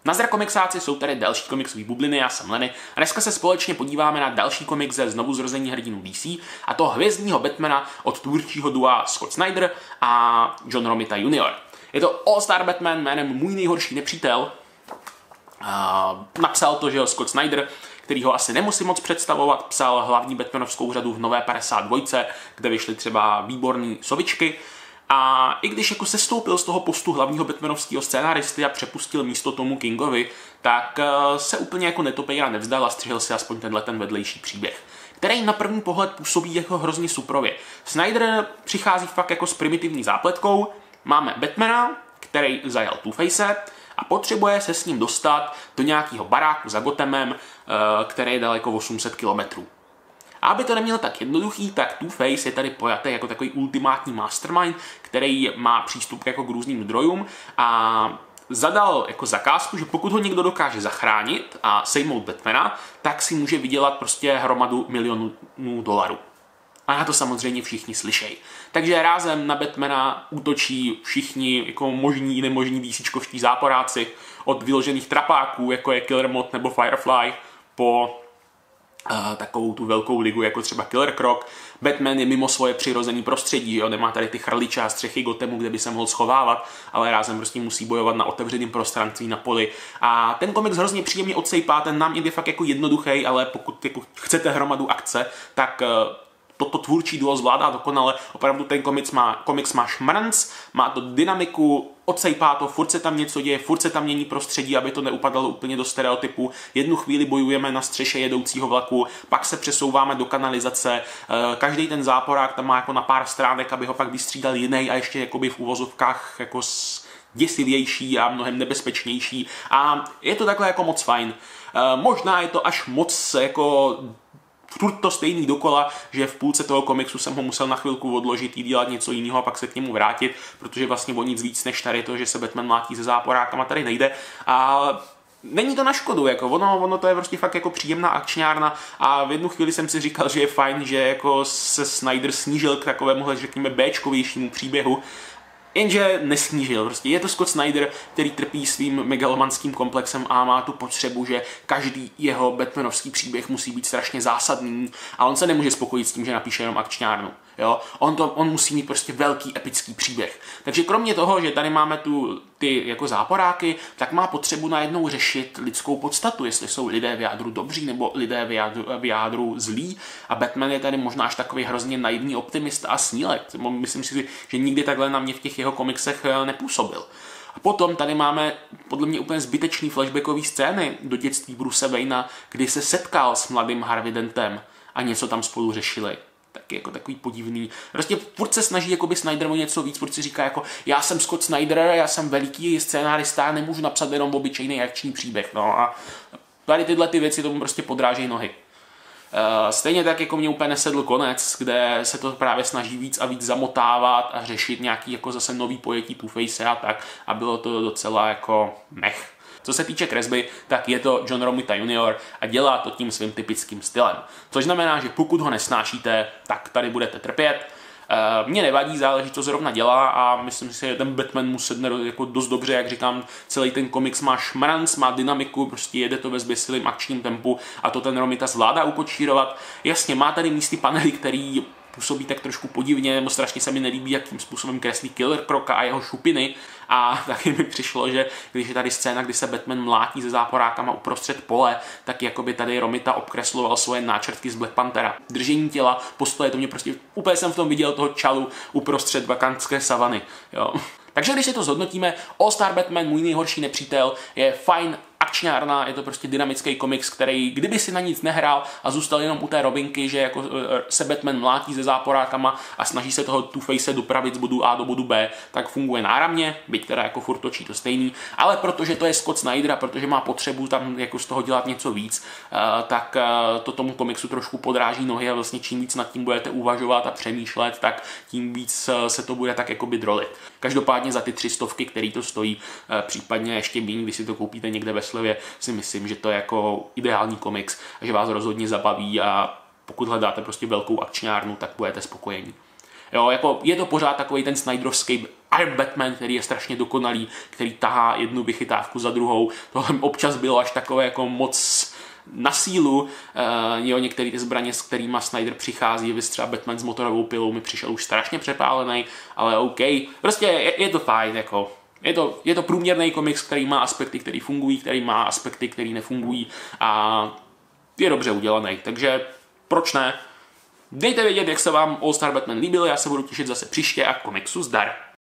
Nazdar komiksáci, jsou tady další komiksové bubliny, já jsem Lenny a dneska se společně podíváme na další komiks ze znovuzrození hrdinů DC, a to Hvězdního Batmana od tvůrčího dua Scott Snyder a John Romita Jr. Je to All-Star Batman jménem Můj nejhorší nepřítel. Napsal to, že Scott Snyder, který ho asi nemusím moc představovat, psal hlavní Batmanovskou řadu v Nové 52, kde vyšly třeba výborný sovičky. A i když jako sestoupil z toho postu hlavního batmanovského scénáristy a přepustil místo tomu Kingovi, tak se úplně jako netopejra nevzdal a střihl si aspoň ten vedlejší příběh, který na první pohled působí jako hrozně suprově. Snyder přichází fakt jako s primitivní zápletkou. Máme Batmana, který zajal Two-Face a potřebuje se s ním dostat do nějakého baráku za Gothamem, který je daleko 800 km. A aby to neměl tak jednoduchý, tak Two-Face je tady pojatý jako takový ultimátní mastermind, který má přístup jako k různým zdrojům a zadal jako zakázku, že pokud ho někdo dokáže zachránit a sejmout Batmana, tak si může vydělat prostě hromadu milionů dolarů. A na to samozřejmě všichni slyšejí. Takže rázem na Batmana útočí všichni jako možní i nemožní DCčkovští záporáci, od vyložených trapáků, jako je Killer Moth nebo Firefly, po takovou tu velkou ligu, jako třeba Killer Croc. Batman je mimo svoje přirozené prostředí, jo? Nemá tady ty chrliče a střechy Gothamu, kde by se mohl schovávat, ale rázem prostě musí bojovat na otevřeném prostranství na poli. A ten komiks hrozně příjemně odsejpá, ten námět je fakt jako jednoduchý, ale pokud jako chcete hromadu akce, tak toto tvůrčí duo zvládá dokonale. Opravdu ten komiks má šmrnc, má to dynamiku, odsejpá to, furt se tam něco děje, furt se tam mění prostředí, aby to neupadalo úplně do stereotypu. Jednu chvíli bojujeme na střeše jedoucího vlaku, pak se přesouváme do kanalizace. Každý ten záporák tam má jako na pár stránek, aby ho pak vystřídal jiný a ještě jakoby v uvozovkách jako děsivější a mnohem nebezpečnější. A je to takhle jako moc fajn. Možná je to až moc jako furt to stejný dokola, že v půlce toho komiksu jsem ho musel na chvilku odložit, jít dělat něco jiného a pak se k němu vrátit, protože vlastně o nic víc než tady to, že se Batman mlátí se záporákama, tady nejde. A není to na škodu, jako ono to je prostě fakt jako příjemná akčňárna a v jednu chvíli jsem si říkal, že je fajn, že jako se Snyder snížil k takovémuhle, řekněme, béčkovějšímu příběhu. Jenže nesnížil. Prostě je to Scott Snyder, který trpí svým megalomanským komplexem a má tu potřebu, že každý jeho batmanovský příběh musí být strašně zásadný a on se nemůže spokojit s tím, že napíše jenom akčňárnu. Jo? On musí mít prostě velký epický příběh. Takže kromě toho, že tady máme ty jako záporáky, tak má potřebu najednou řešit lidskou podstatu, jestli jsou lidé v jádru dobří nebo lidé v jádru zlí. A Batman je tady možná až takový hrozně naivní optimista a snílek. Myslím si, že nikdy takhle na mě v těch jeho komiksech nepůsobil. A potom tady máme podle mě úplně zbytečný flashbackové scény do dětství Bruce Wayna, kdy se setkal s mladým Harvey Dentem a něco tam spolu řešili. Tak jako takový podivný. Prostě furt se snaží jakoby Snyder o něco víc, furt si říká jako já jsem Scott Snyder, já jsem veliký scénárista, nemůžu napsat jenom obyčejný akční příběh. No a tady tyhle ty věci tomu prostě podrážejí nohy. Stejně tak jako mě úplně nesedl konec, kde se to právě snaží víc a víc zamotávat a řešit nějaký jako zase nový pojetí Two-Face a tak a bylo to docela jako mech. Co se týče kresby, tak je to John Romita Jr. a dělá to tím svým typickým stylem. Což znamená, že pokud ho nesnášíte, tak tady budete trpět. Mně nevadí, záleží, co zrovna dělá a myslím si, že ten Batman mu sedne jako dost dobře, jak říkám, celý ten komiks má šmranc, má dynamiku, prostě jede to ve zběsilém akčním tempu a to ten Romita zvládá ukočírovat. Jasně, má tady místy panely, který působí tak trošku podivně, nebo strašně se mi nelíbí, jakým způsobem kreslí Killer Croca a jeho šupiny. A taky mi přišlo, že když je tady scéna, kdy se Batman mlátí se záporákama uprostřed pole, tak jakoby tady Romita obkresloval svoje náčrtky z Black Panthera. Držení těla, postoje, to mě prostě úplně jsem v tom viděl toho čalu uprostřed vakantské savany. Jo. Takže když si to zhodnotíme, All-Star Batman, můj nejhorší nepřítel, je fajn akčňárna, je to prostě dynamický komiks, který kdyby si na nic nehrál a zůstal jenom u té Robinky, že jako se Batman mlátí se záporákama a snaží se toho Two-Face dopravit z bodu A do bodu B, tak funguje náramně, byť teda jako furt točí to stejný, ale protože to je Scott Snyder a protože má potřebu tam jako z toho dělat něco víc, tak to tomu komiksu trošku podráží nohy a vlastně čím víc nad tím budete uvažovat a přemýšlet, tak tím víc se to bude tak jakoby drolit. Každopádně za ty 300, který to stojí, případně ještě méně, když si to koupíte někde ve slevě, si myslím, že to je jako ideální komiks a že vás rozhodně zabaví a pokud hledáte prostě velkou akčňárnu, tak budete spokojení. Jo, jako je to pořád takový ten Snyderovský Iron Batman, který je strašně dokonalý, který tahá jednu vychytávku za druhou. Tohle občas bylo až takové jako moc na sílu. Jo, některé ty zbraně, s kterými Snyder přichází, vy třeba Batman s motorovou pilou mi přišel už strašně přepálený, ale OK. Prostě je to fajn, jako. Je to průměrný komiks, který má aspekty, které fungují, který má aspekty, které nefungují a je dobře udělaný, takže proč ne? Dejte vědět, jak se vám All Star Batman líbil, já se budu těšit zase příště a komiksu zdar.